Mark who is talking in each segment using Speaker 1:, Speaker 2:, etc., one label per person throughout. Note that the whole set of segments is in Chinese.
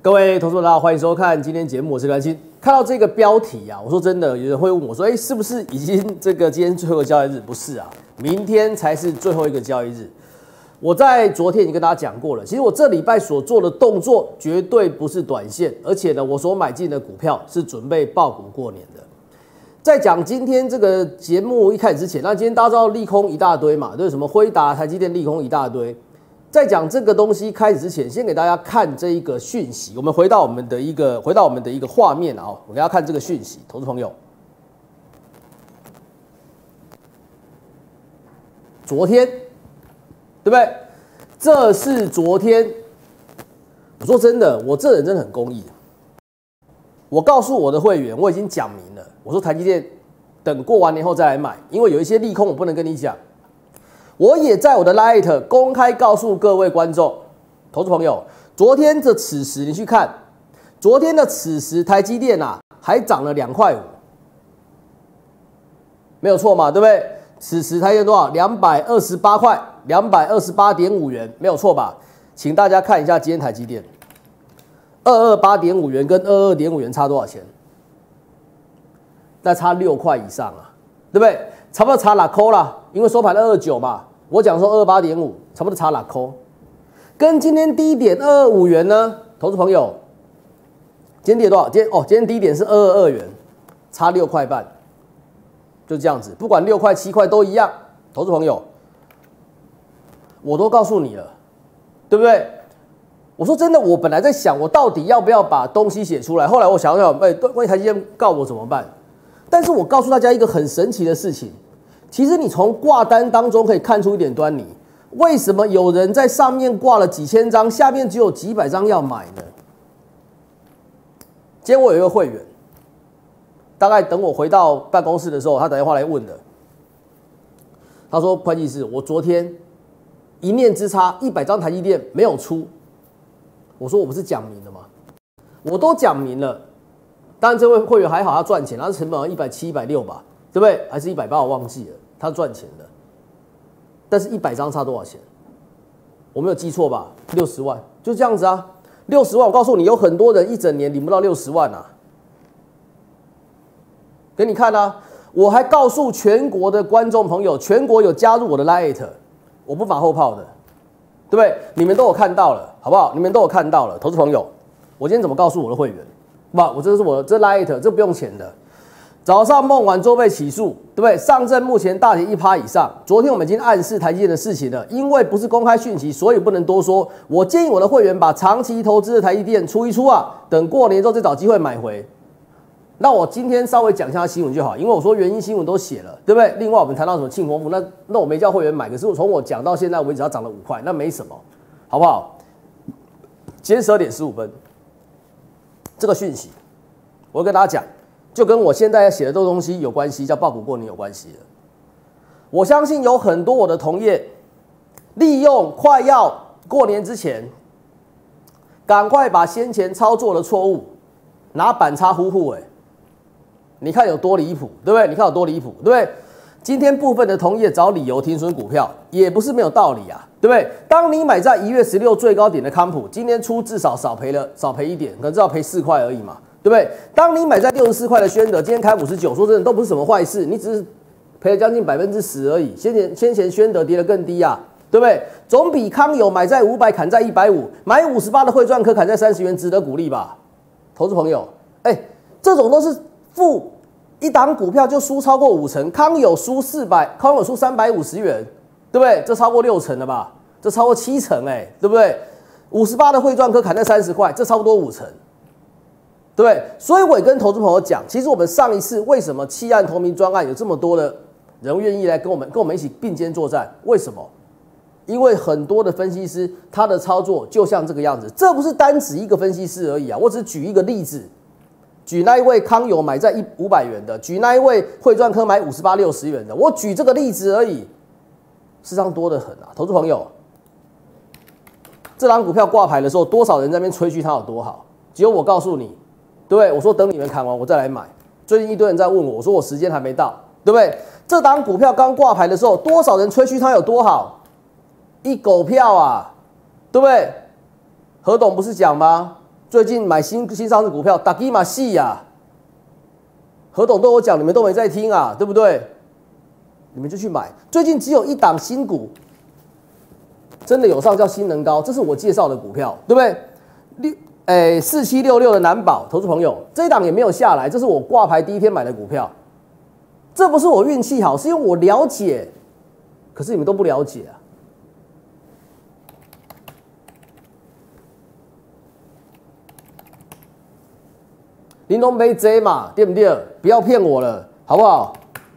Speaker 1: 各位投资者大家好，欢迎收看今天节目，我是甘心。看到这个标题啊，我说真的，有人会问我说，是不是已经今天最后一个交易日？不是啊，明天才是最后一个交易日。我在昨天已经跟大家讲过了，其实我这礼拜所做的动作绝对不是短线，而且呢，我所买进的股票是准备抱股过年的。在讲今天这个节目一开始之前，那今天大家知道利空一大堆嘛，对，什么辉达、台积电利空一大堆。在讲这个东西开始之前，先给大家看这一个讯息。我们回到我们的一个画面啊，我给大家看这个讯息，投资朋友，昨天对不对？这是昨天。我说真的，我这人真的很公义。我告诉我的会员，我已经讲明了，我说台积电等过完年后再来买，因为有一些利空我不能跟你讲。我也在我的 Light 公开告诉各位观众、投资朋友，昨天的此时你去看，昨天的此时台积电啊还涨了2.5块，没有错嘛，对不对？此时台积电多少？228块，228.5元，没有错吧？请大家看一下今天台积电，228.5元跟22.5元差多少钱？那差6块以上啊，对不对？差不多差2块啦，因为收盘229嘛，我讲说28.5，差不多差2块，跟今天低点225元呢，投资朋友，今天跌多少？今天低点是222元，差6块半，就这样子，不管6块7块都一样，投资朋友，我都告诉你了，对不对？我说真的，我本来在想，我到底要不要把东西写出来，后来我想想，万一台积电告我怎么办？但是我告诉大家一个很神奇的事情，其实你从挂单当中可以看出一点端倪。为什么有人在上面挂了几千张，下面只有几百张要买呢？今天我有一个会员，大概等我回到办公室的时候，他打电话来问的。他说：“会计师，我昨天一念之差，100张台积电没有出。”我说：“我不是讲明了吗？我都讲明了。”当然，这位会员还好，他赚钱，他的成本好像170、160吧，对不对？还是180，我忘记了，他赚钱的。但是100张差多少钱？我没有记错吧？60万，就这样子啊。60万，我告诉你，有很多人一整年领不到60万啊。给你看啊，我还告诉全国的观众朋友，全国有加入我的 Light， 我不马后炮的，对不对？你们都有看到了，好不好？你们都有看到了，投资朋友，我今天怎么告诉我的会员？不，我这是我这 Light， 这不用钱的。早上梦完做被起诉，对不对？上证目前大跌1%以上。昨天我们已经暗示台积电的事情了，因为不是公开讯息，所以不能多说。我建议我的会员把长期投资的台积电出一出啊，等过年之后再找机会买回。那我今天稍微讲一下新闻就好，因为我说原因新闻都写了，对不对？另外我们谈到什么庆丰富，那我没叫会员买，可是从我讲到现在为止，它涨了5块，那没什么，好不好？今天12点15分。这个讯息，我会跟大家讲，就跟我现在要写的这个东西有关系，叫抱股过年有关系的。我相信有很多我的同业，利用快要过年之前，赶快把先前操作的错误拿板擦呼呼，你看有多离谱，对不对？你看有多离谱，对不对？今天部分的同业找理由停损股票，也不是没有道理啊，对不对？当你买在1月16最高点的康普，今天出至少少赔1点，可能至少赔4块而已嘛，对不对？当你买在64块的宣德，今天开59，说真的都不是什么坏事，你只是赔了将近10%而已。先前宣德跌得更低啊，对不对？总比康友买在500砍在150，买58的汇赚科砍在30元值得鼓励吧，投资朋友，这种都是负。一档股票就输超过50%，康友输350元，对不对？这超过60%了吧？这超过70%，对不对？58的汇赚科砍在30块，这差不多50%，对不对？所以我也跟投资朋友讲，其实我们上一次为什么弃暗投明专案有这么多的人愿意来跟我们一起并肩作战？为什么？因为很多的分析师他的操作就像这个样子，这不是单指一个分析师而已啊，我只举一个例子。举那一位康友买在500元的，举那一位汇赚科买58、60元的，我举这个例子而已，事实上多得很啊，投资朋友，这档股票挂牌的时候，多少人在那边吹嘘它有多好，只有我告诉你，对不对？我说等你们砍完我再来买。最近一堆人在问我，我说我时间还没到，对不对？这档股票刚挂牌的时候，多少人吹嘘它有多好，一狗票啊，对不对？何董不是讲吗？ 最近买新上市股票，打基马戏呀，何董都有讲，你们都没在听啊，对不对？你们就去买。最近只有一档新股，真的有上叫新能高，这是我介绍的股票，对不对？4766的南宝，投资朋友，这一档也没有下来，这是我挂牌第一天买的股票。这不是我运气好，是因为我了解，可是你们都不了解啊。林东杯 J 嘛，对不对？不要骗我了，好不好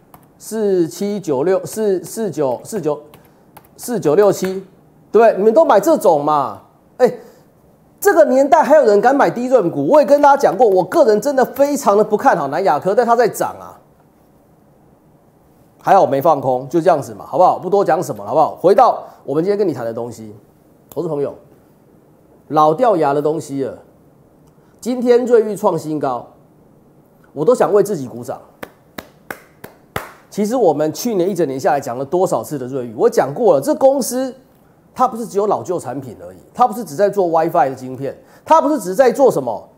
Speaker 1: ？479649494967，对不对？你们都买这种嘛？这个年代还有人敢买低润股？我也跟大家讲过，我个人真的非常的不看好南亚科，但它在涨啊。还好没放空，就这样子嘛，好不好？不多讲什么，好不好？回到我们今天跟你谈的东西，投资朋友，老掉牙的东西了。今天瑞昱创新高，我都想为自己鼓掌。其实我们去年一整年下来讲了多少次的瑞昱，我讲过了，这公司它不是只有老旧产品而已，它不是只在做 WiFi 的晶片，它不是只在做什么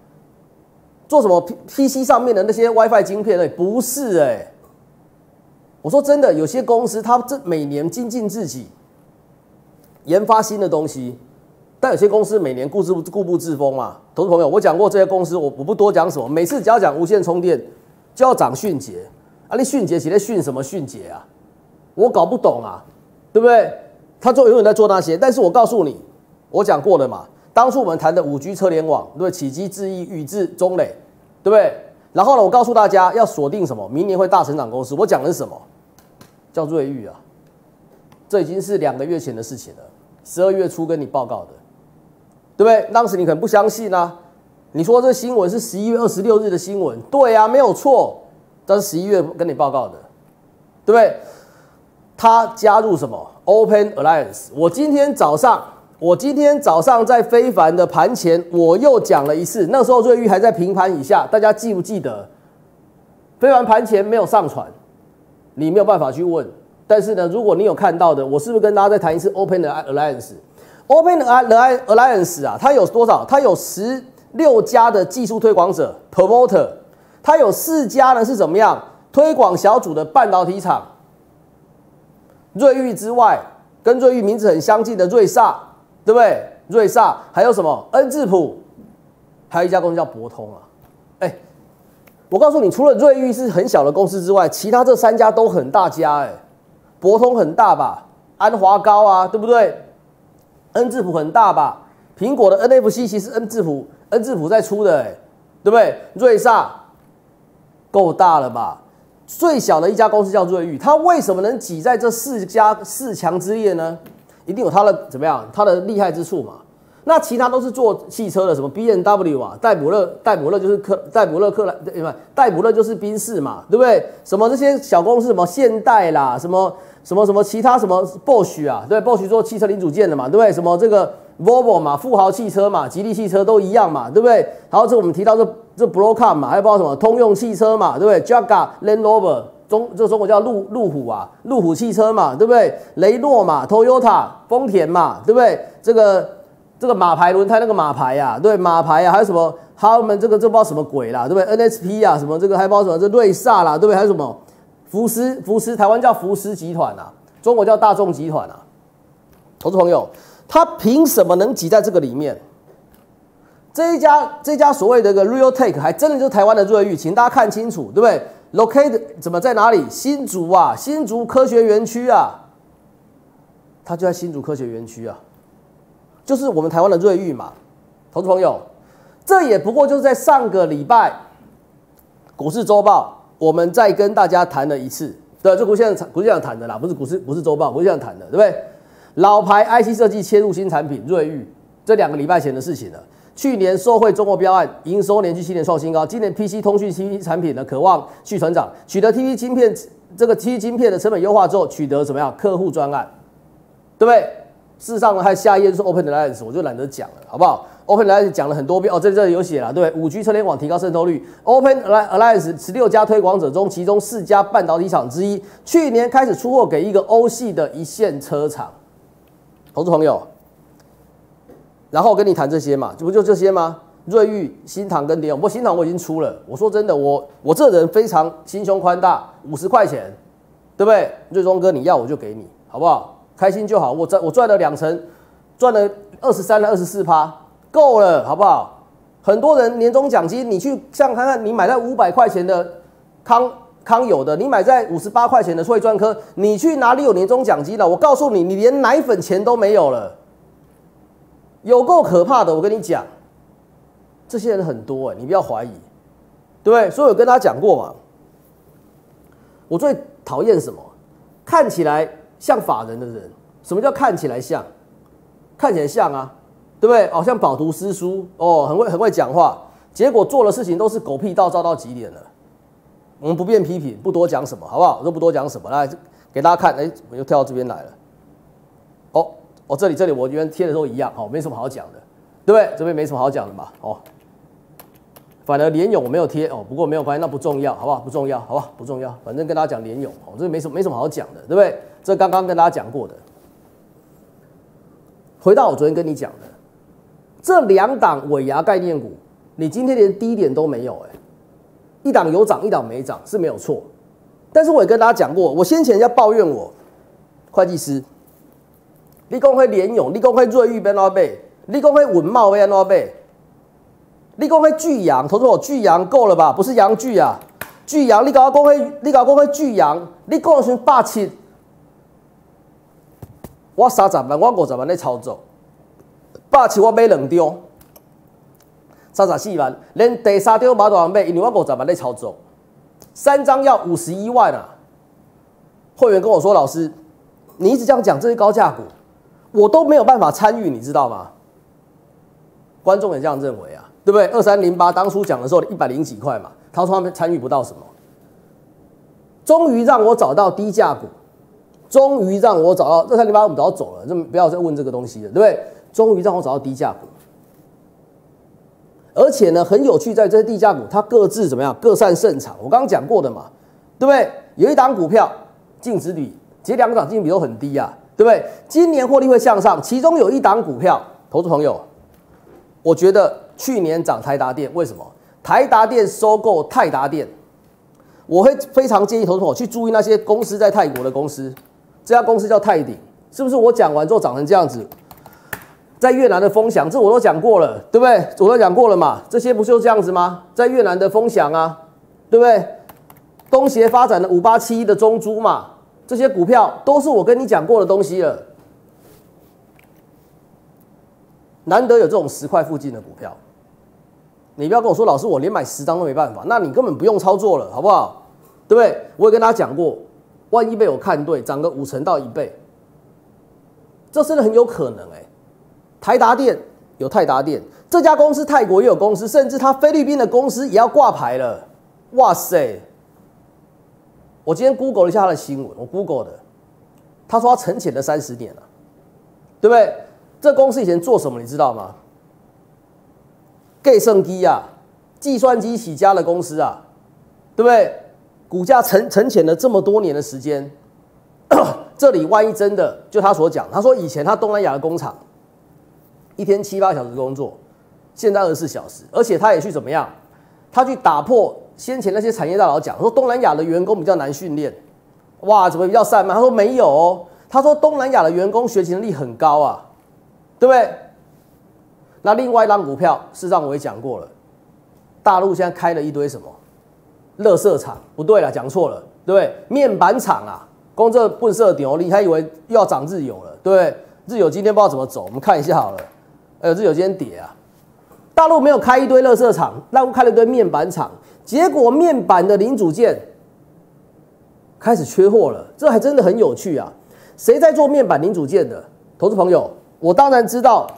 Speaker 1: PC 上面的那些 WiFi 晶片而已，不是我说真的，有些公司它每年精进自己，研发新的东西，但有些公司每年固步自封嘛。投资朋友，我讲过这些公司，我不多讲什么。每次只要讲无线充电，就要涨迅捷啊！你迅捷写在迅什么迅捷啊？我搞不懂啊，对不对？他永远在做那些，但是我告诉你，我讲过了嘛。当初我们谈的5G 车联网，对不对？启基、智易、宇智、中磊，对不对？然后呢，我告诉大家要锁定什么？明年会大成长公司。我讲的是什么？叫瑞昱啊，这已经是2个月前的事情了。12月初跟你报告的，对不对？当时你可能不相信啊，你说这新闻是11月26日的新闻，对啊，没有错，但是11月跟你报告的，对不对？他加入什么 Open Alliance？ 我今天早上在非凡的盘前，我又讲了一次，那时候瑞昱还在平盘以下，大家记不记得？非凡盘前没有上传，你没有办法去问。但是呢，如果你有看到的，我是不是跟大家再谈一次 Open Alliance？Open Alliance 啊，它有多少？它有16家的技术推广者 Promoter， 它有4家呢是怎么样？推广小组的半导体厂。瑞昱之外，跟瑞昱名字很相近的瑞萨，对不对？瑞萨还有什么？恩智浦，还有一家公司叫博通啊。我告诉你，除了瑞昱是很小的公司之外，其他这3家都很大家博通很大吧，安华高啊，对不对？恩智浦很大吧，苹果的 NFC 其实恩智浦在出的对不对？瑞萨够大了吧？最小的一家公司叫瑞昱，它为什么能挤在这4强之列呢？一定有它的怎么样？它的厉害之处嘛。那其他都是做汽车的，什么 B&W 啊，戴姆勒就是戴姆勒就是宾士嘛，对不对？什么这些小公司，什么现代啦，什么其他什么 Bosch 啊，对 ，Bosch 做汽车零组件的嘛，对不对？什么这个 Volvo 嘛，富豪汽车嘛，吉利汽车都一样嘛，对不对？然后这我们提到这 Broadcom 嘛，还有包括什么通用汽车嘛，对不对 ？Jaguar、Land Rover 这中国叫路虎啊，路虎汽车嘛，对不对？雷诺嘛 ，Toyota 丰田嘛，对不对？这个马牌轮胎那个马牌啊，对马牌啊，还有什么他们这不知道什么鬼啦，对不对 ？NSP 啊，什么这个还包括什么这瑞萨啦，对不对？还有什么福斯，台湾叫福斯集团啊，中国叫大众集团啊。投资朋友，他凭什么能挤在这个里面？这一家所谓的一个 Realtek 还真的就是台湾的瑞昱，请大家看清楚，对不对 ？Locate 怎么在哪里？新竹啊，新竹科学园区啊，它就在新竹科学园区啊。就是我们台湾的瑞昱嘛，投资朋友，这也不过就是在上个礼拜股市周报，我们再跟大家谈了一次，对，就股市上谈的啦，不是股市周报，股市上谈的，对不对？老牌 IC 设计切入新产品瑞昱，这2个礼拜前的事情了。去年受惠中国标案，营收连续7年创新高，今年 PC 通讯 TV 产品呢，渴望续成长，取得 TV 晶片TV 晶片的成本优化之后，取得怎么样客户专案，对不对？事实上呢，还有下一页就是 Open Alliance， 我就懒得讲了，好不好 ？Open Alliance 讲了很多遍哦，这里有写了，对不对？5G 车联网提高渗透率 ，Open Alliance 16家推广者中，其中4家半导体厂之一，去年开始出货给一个欧系的一线车厂。投资朋友，然后跟你谈这些嘛，不就这些吗？ 瑞昱、新唐跟联咏，不过新唐我已经出了。我说真的，我这人非常心胸宽大，50块钱，对不对？瑞中哥你要我就给你，好不好？开心就好。我赚了2成，赚了23%、24%，够了，好不好？很多人年终奖金，你去想看看，你买在500块钱的康友的，你买在58块钱的惠专科，你去哪里有年终奖金了？我告诉你，你连奶粉钱都没有了，有够可怕的。我跟你讲。这些人很多你不要怀疑，对不对？所以我跟大家讲过嘛，我最讨厌什么？看起来像法人的人。什么叫看起来像？看起来像啊，对不对？像饱读诗书哦，很会讲话，结果做的事情都是狗屁倒灶到极点了。我们不便批评，不多讲什么，好不好？我就不多讲什么，来给大家看。我又跳到这边来了。这里我原来贴的都一样，没什么好讲的，对不对？这边没什么好讲的嘛，反而联咏我没有贴不过没有关系，那不重要，好不好？不重要，好不好？不重要，反正跟大家讲联咏这没什么好讲的，对不对？这刚刚跟大家讲过的。回到我昨天跟你讲的，这2档尾牙概念股，你今天连低点都没有一档有涨，一档没涨是没有错。但是我也跟大家讲过，我先前人家抱怨我会计师，你讲会联咏，你讲会瑞昱要怎么买，你讲会稳茂要怎么买。你讲迄巨阳，投资我巨阳够了吧？不是阳具啊，巨阳，你搞我讲迄巨阳，你讲的是170，我30万，我50万在操作，170我买2张，34万，连第3张马大买，因为我50万在操作，3张要51万啊！会员跟我说，老师，你一直这样讲这些高价股，我都没有办法参与，你知道吗？观众也这样认为啊。对不对？2308当初讲的时候100几块嘛，他说他们参与不到什么，终于让我找到低价股，终于让我找到2308我们早走了，就不要再问这个东西了，对不对？终于让我找到低价股，而且呢很有趣，在这些低价股它各自怎么样？各擅胜场。我刚刚讲过的嘛，对不对？有一档股票净值比，其实2档净值比都很低啊，对不对？今年获利会向上，其中有一档股票，投资朋友，我觉得。去年涨台达电，为什么？台达电收购泰达电，我会非常建议投资朋友去注意那些公司在泰国的公司。这家公司叫泰鼎，是不是？我讲完之后长成这样子，在越南的风翔，这我都讲过了，对不对？我都讲过了嘛，这些不就这样子吗？在越南的风翔啊，对不对？东协发展的5871的中珠嘛，这些股票都是我跟你讲过的东西了。难得有这种10块附近的股票。你不要跟我说，老师，我连买10张都没办法，那你根本不用操作了，好不好？对不对？我也跟大家讲过，万一被我看对，涨个5成到1倍，这真的很有可能台达电有泰达电，这家公司泰国也有公司，甚至他菲律宾的公司也要挂牌了。哇塞！我今天 Google 了一下他的新闻，我 Google 的，他说他沉潜了30年了，对不对？这公司以前做什么你知道吗？计算机啊，计算机起家的公司啊，对不对？股价沉潜了这么多年的时间，这里万一真的就他所讲，他说以前他东南亚的工厂一天7、8小时工作，现在24小时，而且他也去怎么样？他去打破先前那些产业大佬讲说东南亚的员工比较难训练，哇，怎么比较散漫？他说没有哦，他说东南亚的员工学习能力很高啊，对不对？那另外一档股票，事实上我也讲过了，大陆现在开了一堆什么垃圾厂，不对了，讲错了，对不对？面板厂啊，公这笨色点，你还以为又要涨日友了，对不对？日友今天不知道怎么走，我们看一下好了。日友今天跌啊，大陆没有开一堆垃圾厂，大陆开了一堆面板厂，结果面板的零组件开始缺货了，这还真的很有趣啊！谁在做面板零组件的？投资朋友，我当然知道。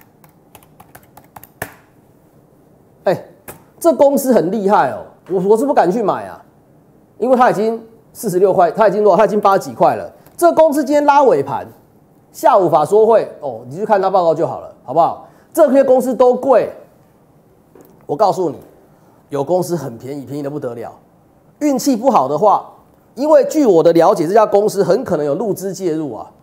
Speaker 1: 这公司很厉害哦，我是不敢去买啊，因为它已经46块，它已经80几块了。这公司今天拉尾盘，下午法说会哦，你去看它报告就好了，好不好？这些公司都贵，我告诉你，有公司很便宜，便宜的不得了。运气不好的话，因为据我的了解，这家公司很可能有陆资介入啊，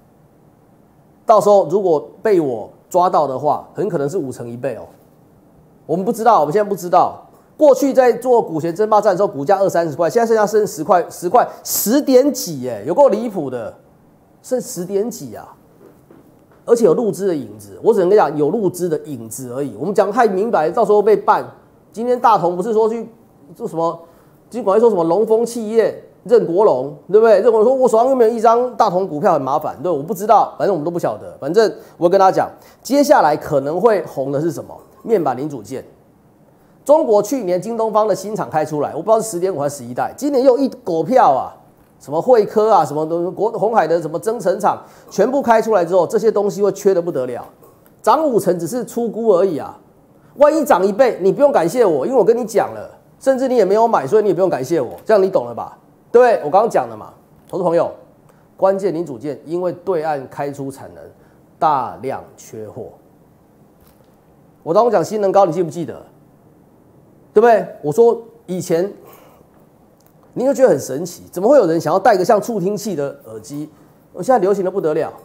Speaker 1: 到时候如果被我抓到的话，很可能是5成1倍哦。 我们不知道，我们现在不知道。过去在做股权争霸战的时候，股价20-30块，现在剩下剩10块，10块10点几，有够离谱的，剩10点几啊！而且有入资的影子，我只能跟你讲，有入资的影子而已。我们讲太明白，到时候被办。今天大同不是说去做什么？金管会说什么龙峰企业任国龙，对不对？任国龙说，我手上又没有一张大同股票，很麻烦。对，我不知道，反正我们都不晓得。反正我会跟大家讲，接下来可能会红的是什么？面板零组件。中国去年京东方的新厂开出来，我不知道是10.5还是11代，今年又一狗票啊，什么汇科啊，什么鸿海的什么增程厂，全部开出来之后，这些东西会缺得不得了，涨5成只是初估而已啊，万一涨1倍，你不用感谢我，因为我跟你讲了，甚至你也没有买，所以你也不用感谢我，这样你懂了吧？对不对？我刚刚讲了嘛，投资朋友，关键零组件因为对岸开出产能，大量缺货。我当我讲新能高，你记不记得？对不对？我说以前，你就觉得很神奇，怎么会有人想要戴一个像助听器的耳机？我现在流行的不得了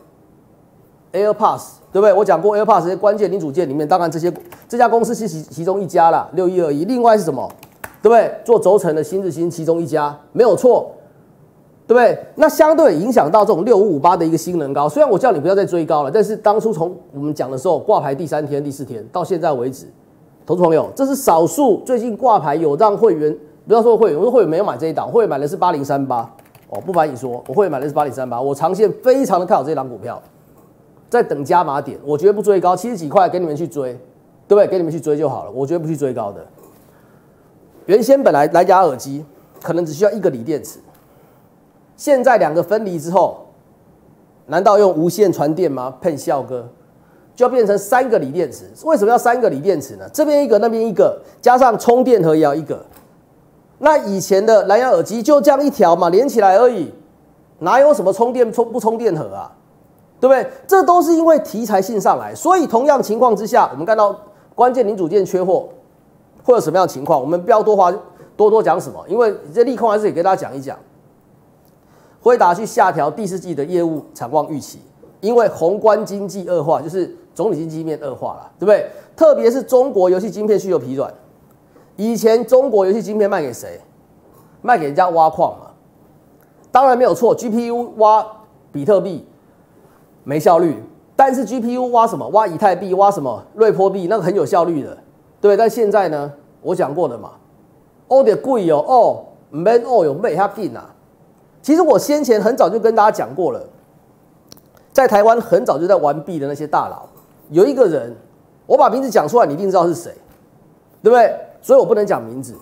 Speaker 1: ，AirPods， 对不对？我讲过 AirPods 这些关键零组件里面，当然这家公司是其中一家啦，6121。另外是什么？对不对？做轴承的新日新其中一家，没有错，对不对？那相对影响到这种6558的一个新能高，虽然我叫你不要再追高了，但是当初从我们讲的时候，挂牌第3天、第4天到现在为止。投资朋友，这是少数最近挂牌有让会员，不要说会员，我说会员没有买这一档，会员买的是8038哦，不瞒你说，我会员买的是8038，我长线非常的看好这一档股票，在等加码点，我绝对不追高，70几块给你们去追，对不对？给你们去追就好了，我绝对不去追高的。原先本来蓝牙耳机可能只需要1个锂电池，现在2个分离之后，难道用无线传电吗？骗笑哥。就要变成3个锂电池，为什么要3个锂电池呢？这边一个，那边一个，加上充电盒也要1个。那以前的蓝牙耳机就这样一条嘛，连起来而已，哪有什么充电不充电盒啊？对不对？这都是因为题材性上来，所以同样情况之下，我们看到关键零组件缺货会有什么样的情况？我们不要多讲什么，因为这利空还是得给大家讲一讲。辉达去下调第4季的业务展望预期，因为宏观经济恶化，就是总体经济面恶化了，对不对？特别是中国游戏晶片需求疲软。以前中国游戏晶片卖给谁？卖给人家挖矿嘛。当然没有错 ，GPU 挖比特币没效率，但是 GPU 挖什么？挖以太币，挖什么瑞波币，那个很有效率的，对不对？但现在呢，我讲过的嘛，的贵哦，唔免有卖遐紧啊。其实我先前很早就跟大家讲过了。在台湾很早就在玩币的那些大佬，有一个人，我把名字讲出来，你一定知道是谁，对不对？所以我不能讲名字。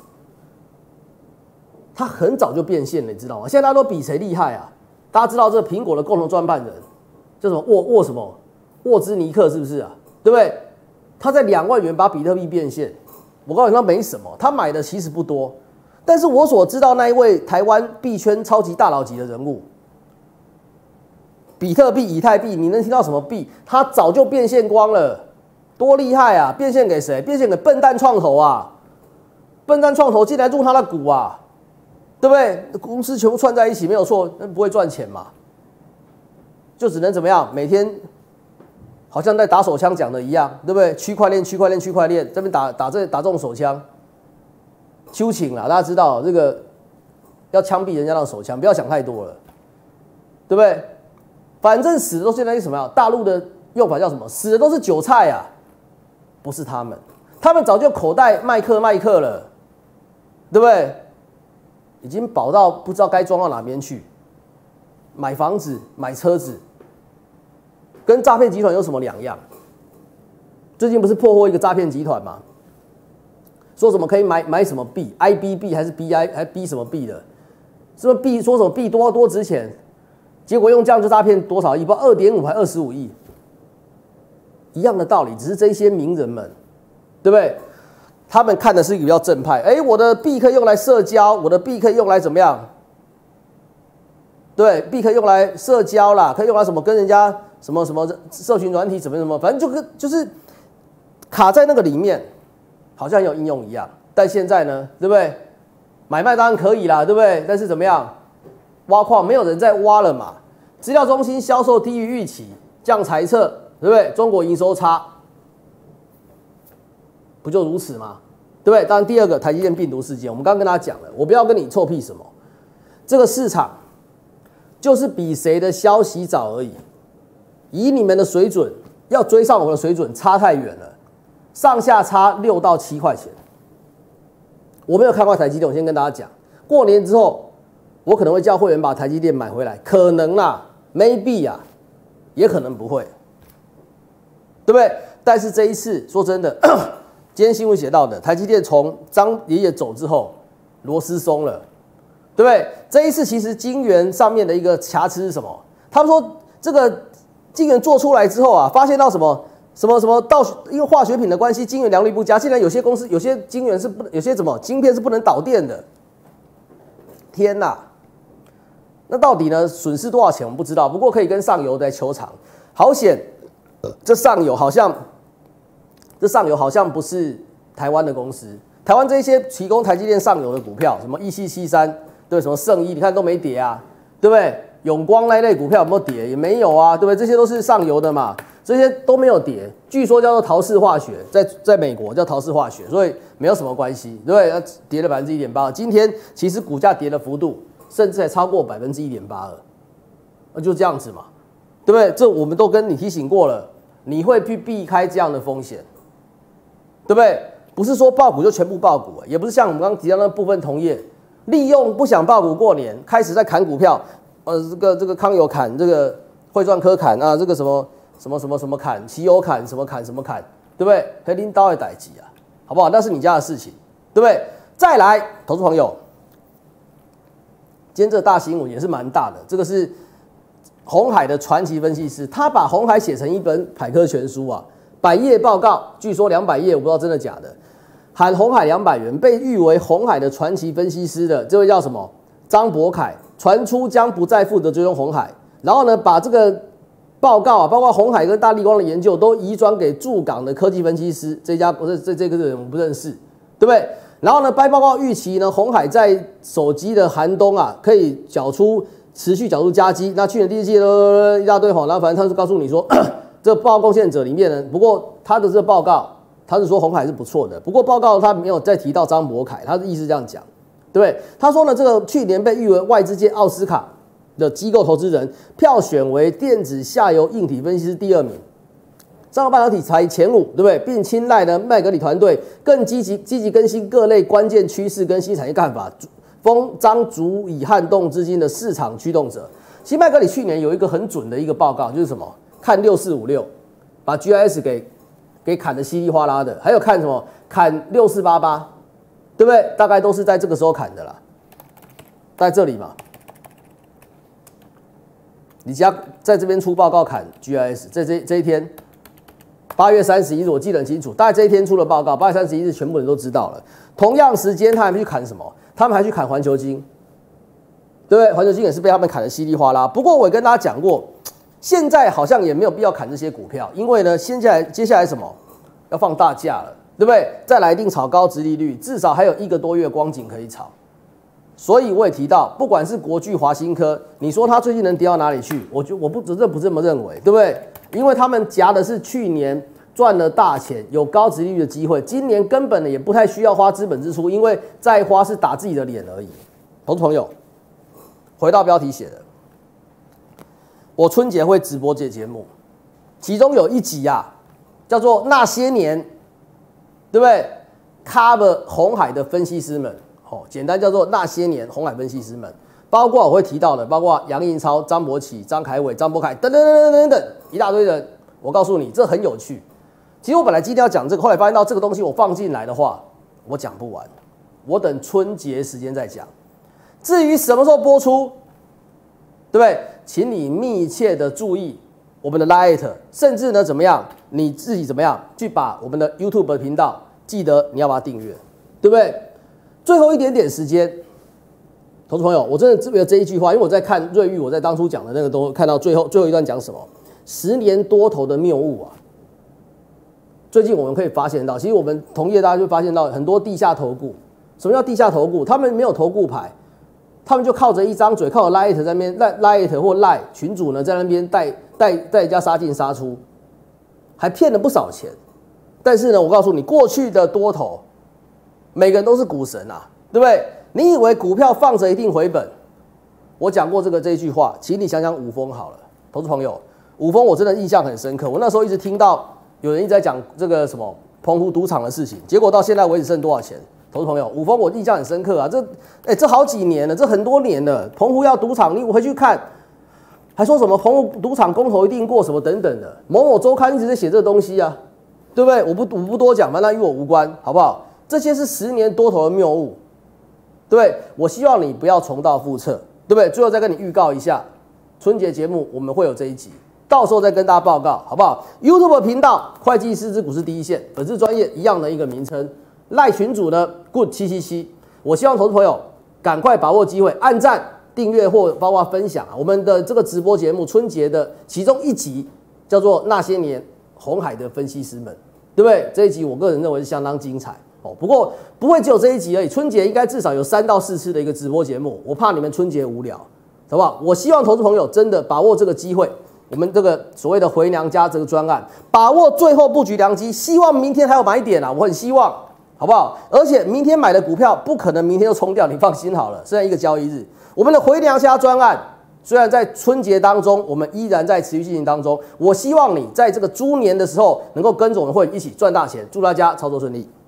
Speaker 1: 他很早就变现了，你知道吗？现在大家都比谁厉害啊？大家知道这个苹果的共同创办人叫什么沃兹尼克是不是啊？对不对？他在2万元把比特币变现，我告诉你他没什么，他买的其实不多，但是我所知道那一位台湾币圈超级大佬级的人物。比特币、以太币，你能听到什么币？它早就变现光了，多厉害啊！变现给谁？变现给笨蛋创投啊！笨蛋创投进来入他的股啊，对不对？公司全部串在一起没有错，那不会赚钱嘛？就只能怎么样？每天好像在打手枪讲的一样，对不对？区块链，这边打这种手枪，秋瑾啦，大家知道这个要枪毙人家那种手枪，不要想太多了，对不对？反正死的都现在是什么呀？大陆的用法叫什么？死的都是韭菜啊，不是他们，他们早就口袋麦克了，对不对？已经饱到不知道该装到哪边去，买房子、买车子，跟诈骗集团有什么两样？最近不是破获一个诈骗集团吗？说什么可以买什么币 ，IB 还是 BI 还 B 什么币的？是不是币说什么币多值钱？结果用这样就诈骗多少亿？不知道2.5还25亿，一样的道理，只是这些名人们，对不对？他们看的是一个比较正派，我的币可以用来社交，我的币可以用来怎么样？对，币可以用来社交啦，可以用来什么跟人家什么社群软体怎么，反正就是卡在那个里面，好像很有应用一样。但现在呢，对不对？买卖当然可以啦，对不对？但是怎么样？挖矿没有人在挖了嘛？资料中心销售低于预期，降财测，对不对？中国营收差， 不就如此吗？对不对？当然，第二个台积电病毒事件，我们刚刚跟大家讲了，我不要跟你臭屁什么，这个市场就是比谁的消息早而已。以你们的水准，要追上我的水准差太远了，上下差6到7块钱。我没有看过台积电，我先跟大家讲，过年之后我可能会叫会员把台积电买回来，可能啦 ，maybe 啊，也可能不会，对不对？但是这一次说真的。今天新闻写到的，台积电从张爷爷走之后，螺丝松了，对不对？这一次其实晶圆上面的一个瑕疵是什么？他们说这个晶圆做出来之后啊，发现到什么到因为化学品的关系，晶圆良率不佳，竟然有些公司有些晶圆是不有些晶片是不能导电的。天哪！那到底呢损失多少钱我们不知道，不过可以跟上游来求偿。好险，这上游好像不是台湾的公司，台湾这些提供台积电上游的股票，什么1773，对，什么圣一，你看都没跌啊，对不对？永光那类股票有没有跌？也没有啊，对不对？这些都是上游的嘛，这些都没有跌。据说叫做陶氏化学，在美国叫陶氏化学，所以没有什么关系，对不对？跌了1.8%，今天其实股价跌的幅度甚至还超过1.82%，那就这样子嘛，对不对？这我们都跟你提醒过了，你会去避开这样的风险。对不对？不是说爆股就全部爆股，也不是像我们刚刚提到那部分同业，利用不想爆股过年，开始在砍股票，这个康友砍，这个汇赚科砍啊，这个什么砍，奇友砍，什么砍，对不对？黑拎刀的代志啊，好不好？那是你家的事情，对不对？再来，投资朋友，今天这个大新闻也是蛮大的，这个是鸿海的传奇分析师，他把鸿海写成一本百科全书啊。100页报告，据说200页，我不知道真的假的。喊鸿海200元，被誉为鸿海的传奇分析师的这位叫什么？张博凯，传出将不再负责追踪鸿海，然后呢，把这个报告啊，包括鸿海跟大立光的研究，都移转给驻港的科技分析师。这个人我们不认识，对不对？然后呢，该报告预期呢，鸿海在手机的寒冬啊，可以持续缴出佳绩。那去年第一季一大堆然后反正他是告诉你说。这个报告贡献者里面呢，不过他的这个报告，他是说鸿海是不错的，不过报告他没有再提到张博凯，他的意思这样讲，对不对？他说呢，这个去年被誉为外资界奥斯卡的机构投资人，票选为电子下游硬体分析师第2名，上游半导体才前5，对不对？并青睐呢麦格里团队更积极更新各类关键趋势跟新产业看法，将足以撼动资金的市场驱动者。其实麦格里去年有一个很准的一个报告，就是什么？看6456，把 GIS 给砍得稀里哗啦的，还有看什么？砍6488，对不对？大概都是在这个时候砍的啦，在这里嘛。你家在这边出报告砍 GIS， 这一天，8月31日我记得很清楚，大概这一天出了报告，8月31日全部人都知道了。同样时间他还去砍什么？他们还去砍环球晶，对不对？环球晶也是被他们砍得稀里哗啦。不过我也跟大家讲过。现在好像也没有必要砍这些股票，因为呢，接下来什么要放大假了，对不对？再来一定炒高殖利率，至少还有1个多月光景可以炒。所以我也提到，不管是国巨、华新科，你说它最近能跌到哪里去？我不这么认为，对不对？因为他们夹的是去年赚了大钱，有高殖利率的机会，今年根本也不太需要花资本支出，因为再花是打自己的脸而已。投资朋友，回到标题写的。我春节会直播这节目，其中有一集啊，叫做那些年，对不对 ？cover 鸿海的分析师们，简单叫做那些年鸿海分析师们，包括我会提到的，包括杨应超、张伯奇、张凯伟、张伯凯等一大堆人。我告诉你，这很有趣。其实我本来今天要讲这个，后来发现到这个东西我放进来的话，我讲不完，我等春节时间再讲。至于什么时候播出，对不对？请你密切的注意我们的 Lite， 甚至呢怎么样，你自己怎么样去把我们的 YouTube 的频道，记得你要把它订阅，对不对？最后一点点时间，投资朋友，我真的记得这一句话，因为我在看瑞昱，我在当初讲的那个都看到最后一段讲什么，10年多头的谬误啊。最近我们可以发现到，其实我们同业大家就发现到很多地下投顾。什么叫地下投顾？他们没有投顾牌。他们就靠着一张嘴，靠着 Lite 在那边 Lite 或 Line 群主呢，在那边带人家杀进杀出，还骗了不少钱， 但是呢，我告诉你，过去的多头，每个人都是股神啊，对不对？你以为股票放着一定回本？我讲过这一句话，请你想想五峰好了，投资朋友，五峰我真的印象很深刻。我那时候一直听到有人一直在讲这个什么澎湖赌场的事情，结果到现在为止剩多少钱？投资朋友，五峰我印象很深刻啊，这好几年了，这很多年了，澎湖要赌场，你回去看，还说什么澎湖赌场公投一定过什么等等的，某某周刊一直在写这个东西啊，对不对？我不多讲，反正与我无关，好不好？这些是10年多头的谬误，对不对？我希望你不要重蹈覆辙，对不对？最后再跟你预告一下，春节节目我们会有这一集，到时候再跟大家报告，好不好 ？YouTube 频道会计师之股市第一线，本次专业一样的一个名称，赖群主呢 Good 777，我希望投资朋友赶快把握机会，按赞、订阅或包括分享啊，我们的这个直播节目春节的其中一集叫做《那些年鸿海的分析师们》，对不对？这一集我个人认为是相当精彩。不过不会只有这一集而已，春节应该至少有3到4次的一个直播节目，我怕你们春节无聊，好不好？我希望投资朋友真的把握这个机会，我们这个所谓的回娘家这个专案，把握最后布局良机，希望明天还有买点啊，我很希望，好不好？而且明天买的股票不可能明天就冲掉，你放心好了，虽然一个交易日，我们的回娘家专案虽然在春节当中，我们依然在持续进行当中，我希望你在这个猪年的时候能够跟着我们会一起赚大钱，祝大家操作顺利。